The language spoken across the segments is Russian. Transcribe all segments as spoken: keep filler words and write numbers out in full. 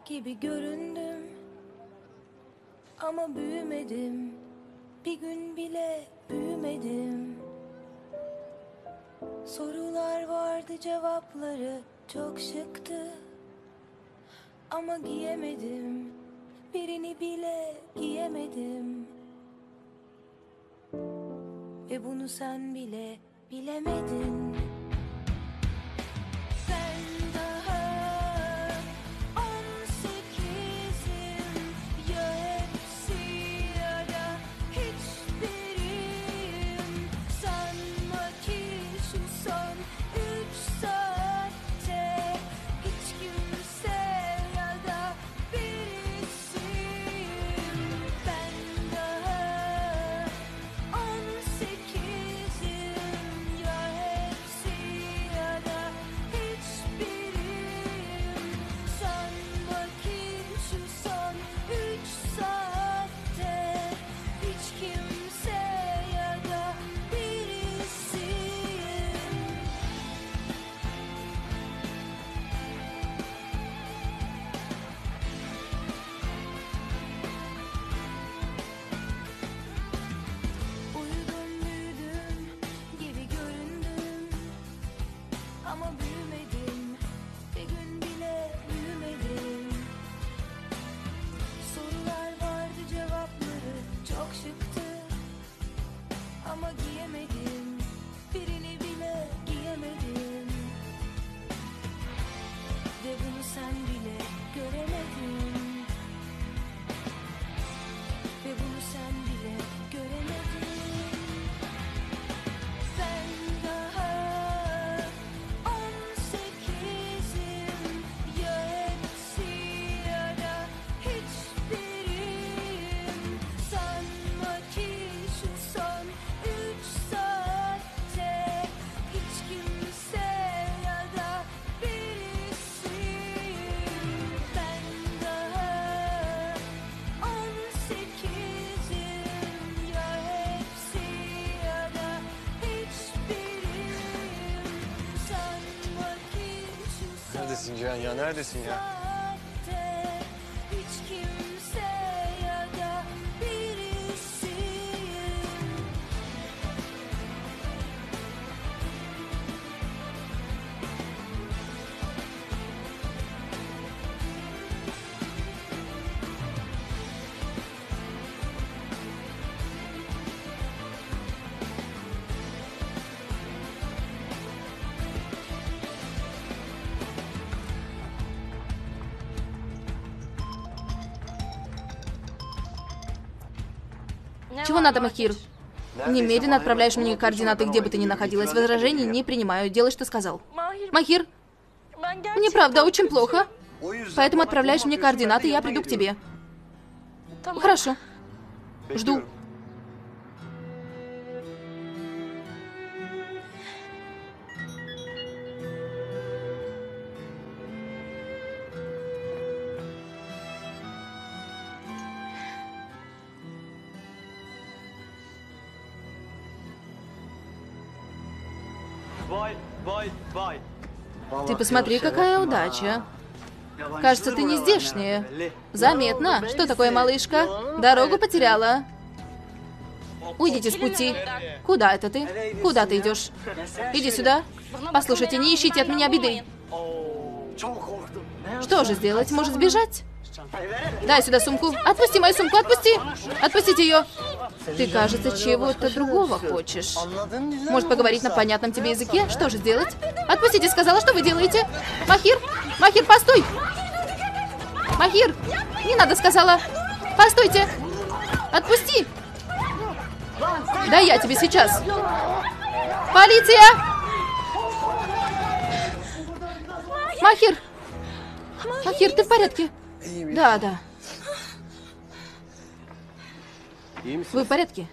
gibi göründüm ama büyümedim. Bir gün bile büyümedim. Sorular vardı, cevapları çok şıktı ama giyemedim. Birini bile giyemedim. Ve bunu sen bile bilemedin. Ben daha on sekizim. Ya hepsi ya da hiçbiriyim. Sanma ki şu son üç saatte hiç kimse ya da birisiyim. Ben daha on sekizim. Ya hepsi ya da hiçbiriyim. Sanma ki şu son üç saatte hiç kimse ya da birisiyim. Uyudum, büyüdüm gibi göründüm ama büyümedim. Bir gün bile büyümedim. Sorular vardı, cevapları çok şıktı ama giyemedim. Birini bile giyemedim. Ve bunu sen bile göremedin. Ve bunu sen bile göremedin. Ben daha on sekizim. Ya hepsi ya da hiçbiriyim. Sanma ki şu son üç saatte hiç kimse ya da birisiyim. Ben daha on sekizim. Ya hepsi ya da hiçbiriyim. Sanma ki şu son Neredesin Cihan ya? Neredesin ya? saatte hiç kimse ya da birisiyim. Чего надо, Махир? Немедленно отправляешь мне координаты, где бы ты ни находилась. Возражений не принимаю. Делай, что сказал. Махир, мне правда очень плохо. Поэтому отправляешь мне координаты, и я приду к тебе. Хорошо. Жду. Ты посмотри, какая удача. Кажется, ты не здешняя. Заметно. Что такое, малышка? Дорогу потеряла. Уйдите с пути. Куда это ты? Куда ты идешь? Иди сюда. Послушайте, не ищите от меня беды. Что же сделать? Может, сбежать? Дай сюда сумку. Отпусти мою сумку, отпусти. Отпустите ее. Ты, кажется, чего-то другого хочешь. Может, поговорить на понятном тебе языке? Что же сделать? Отпустите, сказала, что вы делаете? Махир! Махир, постой! Махир! Не надо, сказала. Постойте! Отпусти! Да я тебе сейчас. Полиция! Махир! Махир, ты в порядке? Да, да. Вы в порядке?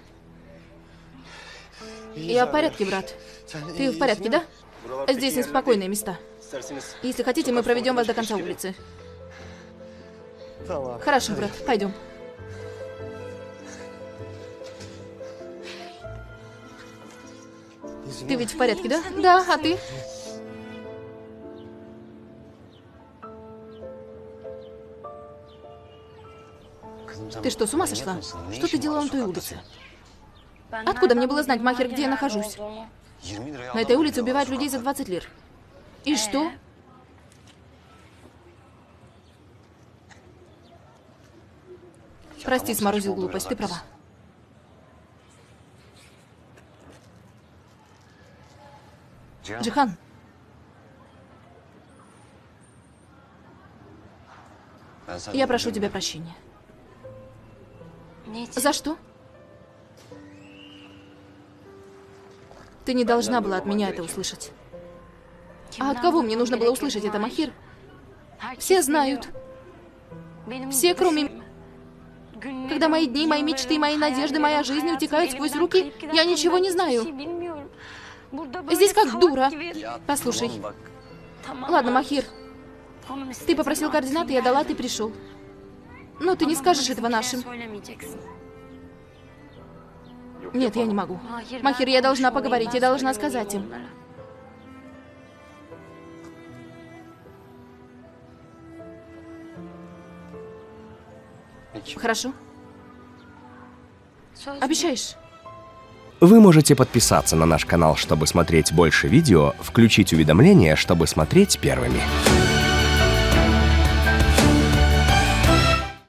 Я в порядке, брат. Ты в порядке, да? Здесь неспокойные места. Если хотите, мы проведем вас до конца улицы. Хорошо, брат, пойдем. Ты ведь в порядке, да? Да, а ты? Ты что, с ума сошла? Что ты делала на той улице? Откуда мне было знать, Махер, где я нахожусь? На этой улице убивают людей за двадцать лир. И что? Прости, сморозил глупость, ты права. Джихан. Я прошу тебя прощения. За что? Ты не должна была от меня это услышать. А от кого мне нужно было услышать это, Махир? Все знают. Все, кроме... Когда мои дни, мои мечты, мои надежды, моя жизнь утекают сквозь руки, я ничего не знаю. Здесь как дура. Послушай. Ладно, Махир. Ты попросил координаты, я дала, ты пришел. Но ты не скажешь этого нашим. Нет, я не могу. Махир, я должна поговорить, я должна сказать им. Хорошо? Обещаешь? Вы можете подписаться на наш канал, чтобы смотреть больше видео, включить уведомления, чтобы смотреть первыми.